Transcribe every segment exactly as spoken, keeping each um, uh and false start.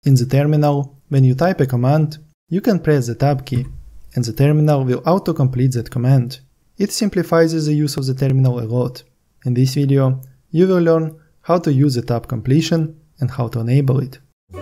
In the terminal, when you type a command, you can press the tab key, and the terminal will autocomplete that command. It simplifies the use of the terminal a lot. In this video, you will learn how to use the tab completion and how to enable it.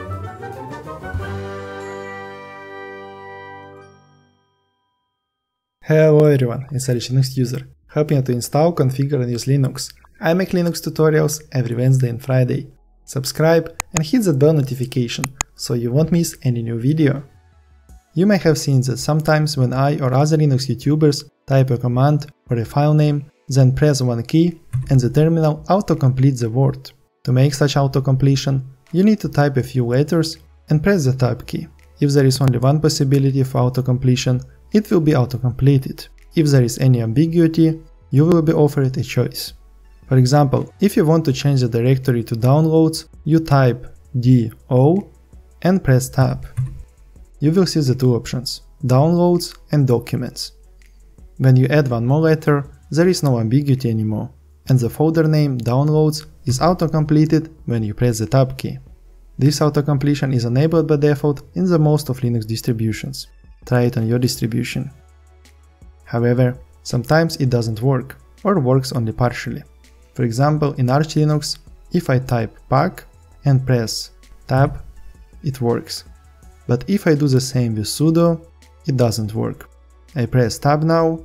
Hello everyone, it's a Linux user, helping you to install, configure and use Linux. I make Linux tutorials every Wednesday and Friday. Subscribe and hit that bell notification, so you won't miss any new video. You may have seen that sometimes when I or other Linux YouTubers type a command or a file name, then press one key and the terminal autocompletes the word. To make such autocompletion, you need to type a few letters and press the tab key. If there is only one possibility for autocompletion, it will be autocompleted. If there is any ambiguity, you will be offered a choice. For example, if you want to change the directory to downloads, you type D O and press tab. You will see the two options, downloads and documents. When you add one more letter, there is no ambiguity anymore, and the folder name downloads is autocompleted when you press the tab key. This autocompletion is enabled by default in the most of Linux distributions. Try it on your distribution. However, sometimes it doesn't work, or works only partially. For example, in Arch Linux, if I type pac and press tab, it works. But if I do the same with sudo, it doesn't work. I press tab now,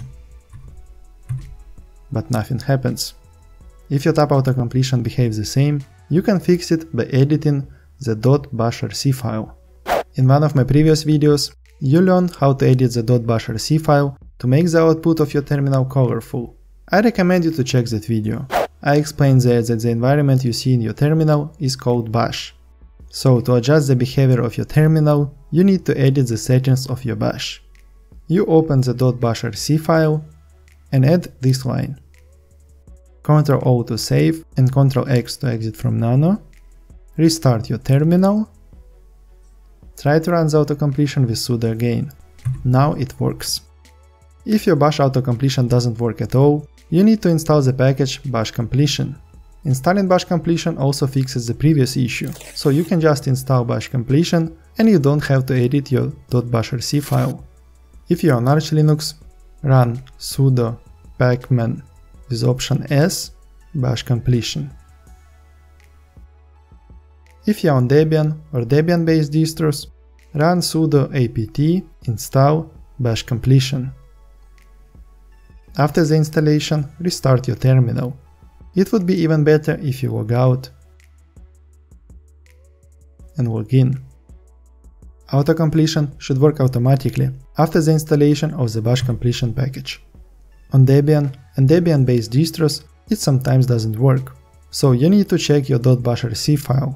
but nothing happens. If your tab autocompletion behaves the same, you can fix it by editing the .bashrc file. In one of my previous videos, you learned how to edit the .bashrc file to make the output of your terminal colorful. I recommend you to check that video. I explained there that the environment you see in your terminal is called bash. So to adjust the behavior of your terminal, you need to edit the settings of your bash. You open the .bashrc file and add this line. control O to save and control X to exit from nano. Restart your terminal. Try to run the autocompletion with sudo again. Now it works. If your bash autocompletion doesn't work at all, you need to install the package bash completion. Installing bash completion also fixes the previous issue, so you can just install bash completion and you don't have to edit your .bashrc file. If you're on Arch Linux, run sudo pacman with option S bash completion. If you're on Debian or Debian-based distros, run sudo apt install bash completion. After the installation, restart your terminal. It would be even better if you log out and log in. Autocompletion should work automatically after the installation of the bash completion package. On Debian and Debian-based distros, it sometimes doesn't work, so you need to check your .bashrc file.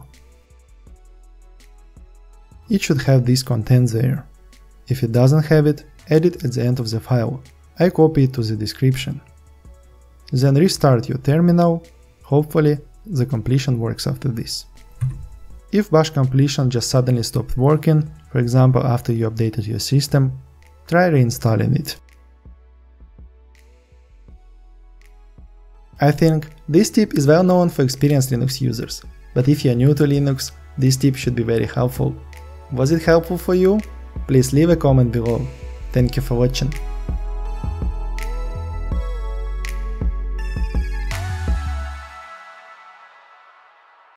It should have this content there. If it doesn't have it, add it at the end of the file. I copy it to the description. Then restart your terminal. Hopefully the completion works after this. If bash completion just suddenly stopped working, for example after you updated your system, try reinstalling it. I think this tip is well known for experienced Linux users, but if you are new to Linux, this tip should be very helpful. Was it helpful for you? Please leave a comment below. Thank you for watching.